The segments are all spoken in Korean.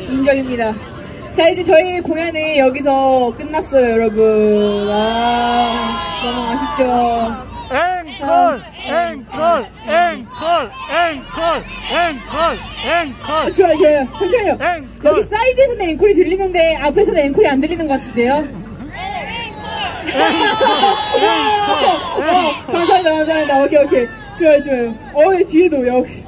인정입니다. 자, 이제 저희 공연이 여기서 끝났어요, 여러분. 너무 아쉽죠. 앵콜! 좋아요. 잠시만요. 여기 사이드에서는 앵콜이 들리는데 앞에서는 앵콜이 안 들리는 것 같은데요? 감사합니다. 오케이. 좋아요. 뒤에도 역시.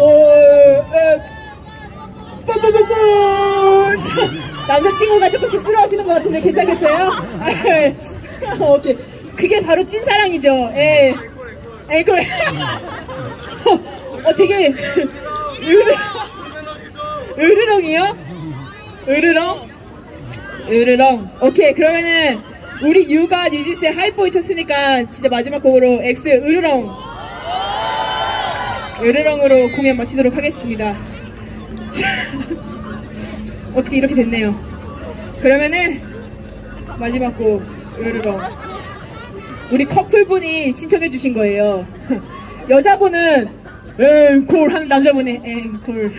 남자친구가 조금 쑥스러워하시는 것 같은데 괜찮겠어요? 오케이. 그게 바로 찐사랑이죠. 예. 앵콜. 되게 으르렁이요? 으르렁. 오케이. 그러면은 우리 유가 뉴진스의 하이보이 쳤으니까 진짜 마지막 곡으로 엑스의 으르렁으로 공연 마치도록 하겠습니다. 어떻게 이렇게 됐네요. 그러면은 마지막 곡 으르렁. 우리 커플분이 신청해주신 거예요. 여자분은 앵콜 하는 남자분이 앵콜.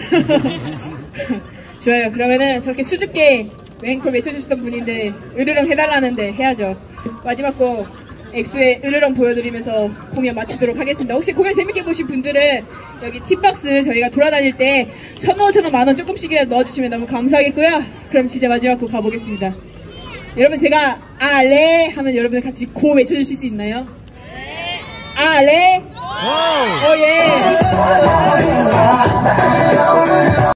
좋아요. 그러면은 저렇게 수줍게 앵콜 외쳐주시던 분인데 으르렁 해달라는데 해야죠. 마지막 곡 엑소의 으르렁 보여드리면서 공연 마치도록 하겠습니다. 혹시 공연 재밌게 보신 분들은 여기 팁박스 저희가 돌아다닐 때 1,000원, 5,000원, 만원 조금씩이라도 넣어주시면 너무 감사하겠고요. 그럼 진짜 마지막 곡 가보겠습니다. 여러분 제가 아레 하면 여러분들 같이 고 외쳐주실 수 있나요? 네. 아레. 오 예.